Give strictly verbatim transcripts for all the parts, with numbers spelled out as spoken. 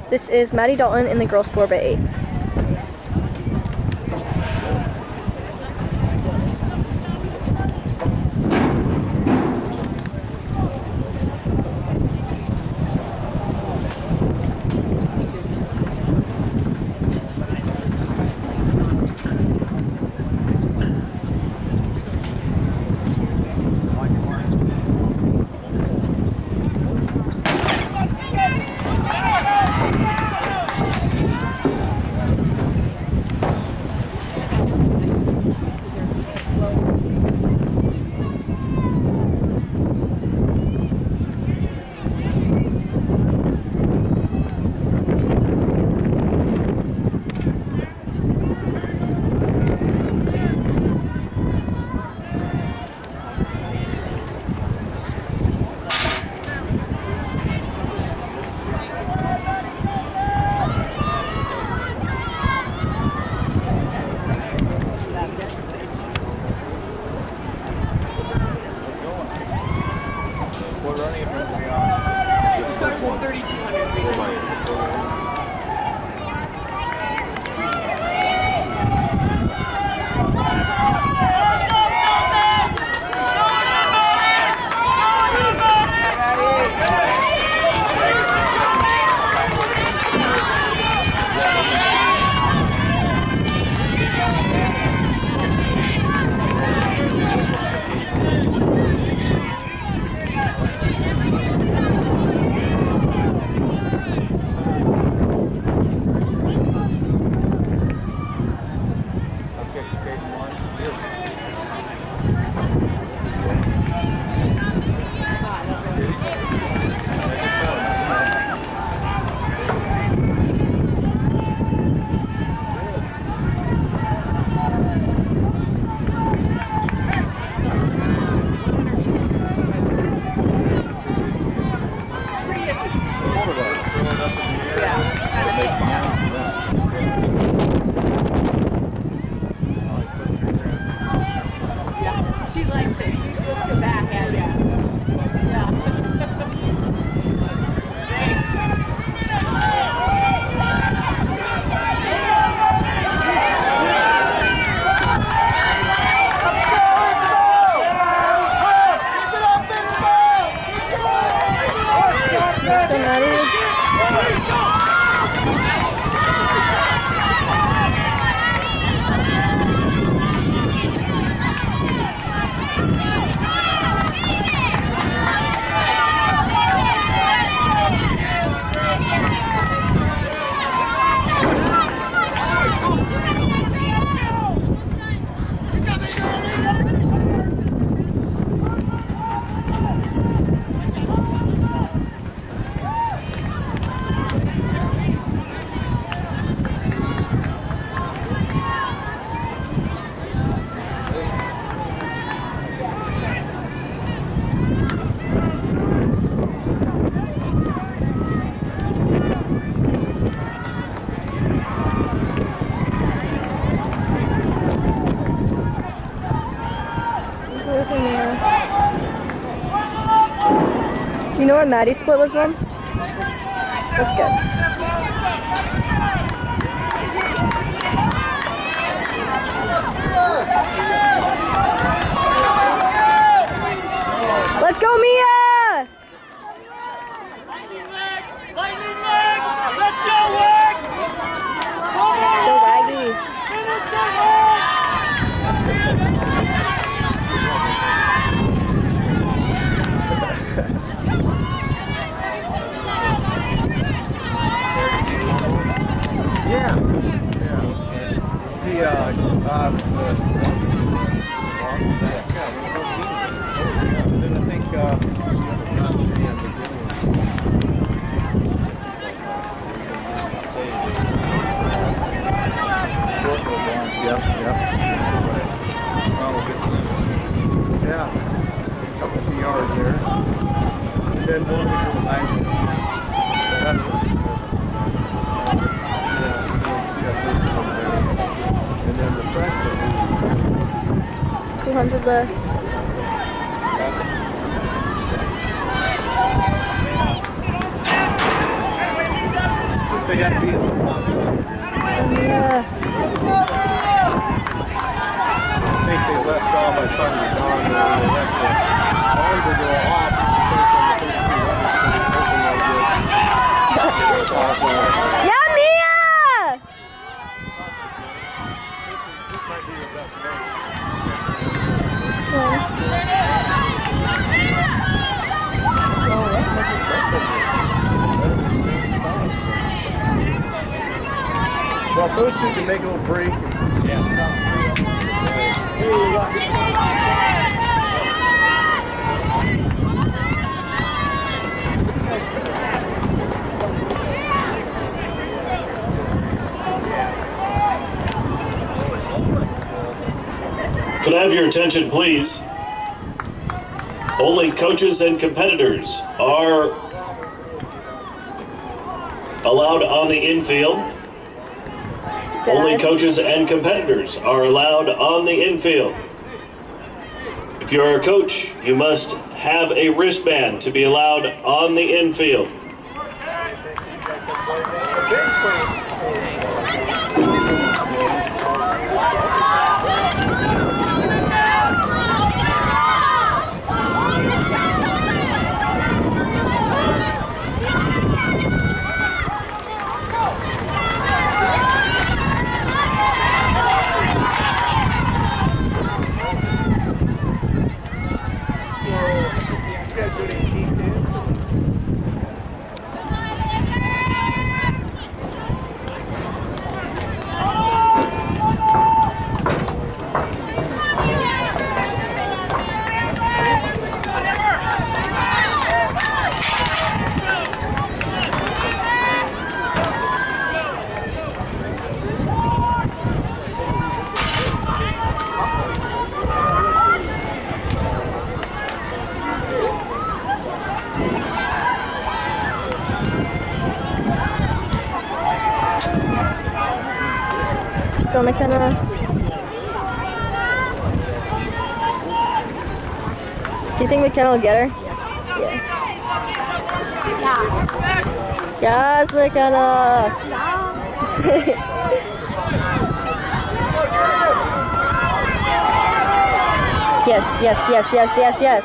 This is Maddie Dalton in the girls four by eight. Do you know what Maddie's split was, Mom? That's good. Let's go, Mia! Let's go, Waggy. Yeah. Yeah. The, uh, uh, the, then I think, uh, yeah, yeah. Yeah. A couple of yards there. And then one of the lines. That's what. And then the freshman. two hundred left. they got to be at the top. Yeah. I think they left off by starting to dawn early. They left the arms to go off based on the thirty-two runners, so they're hoping they'll get Yeah, Mia! this might be the best race. Well, if those two can make a little break. Yeah. Could I have your attention, please? Only coaches and competitors are allowed on the infield. Dad. Only coaches and competitors are allowed on the infield. If you're a coach, you must have a wristband to be allowed on the infield. Let's go, McKenna. Do you think McKenna will get her? Yes. Yeah. Yes, McKenna. Yes, yes, yes, yes, yes, yes.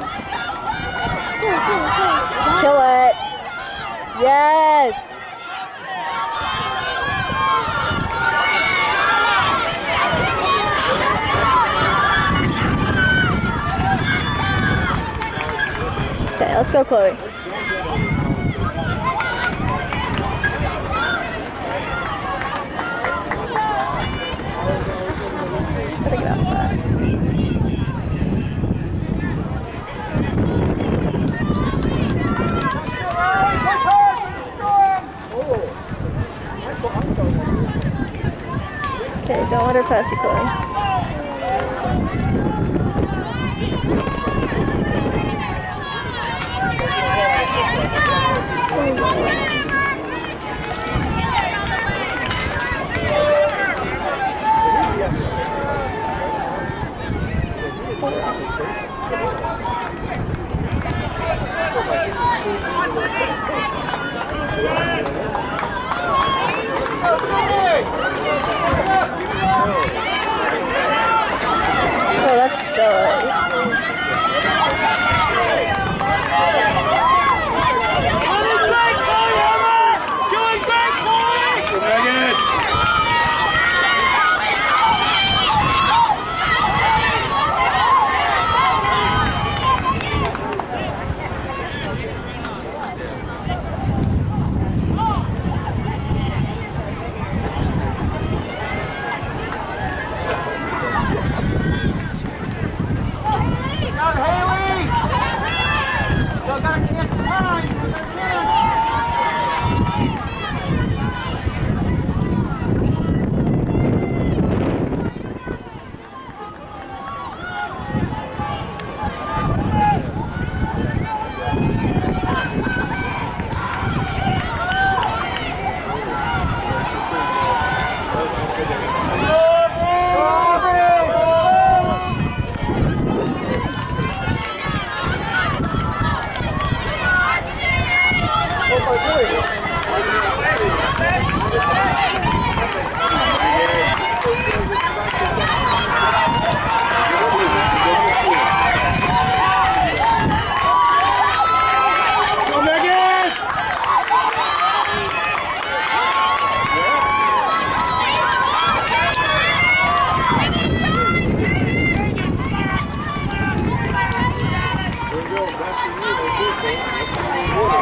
Kill it. Yes. Okay, let's go, Chloe. Gotta get out fast. Okay, don't let her pass you, Chloe. Oh, that's Stella. Thank you.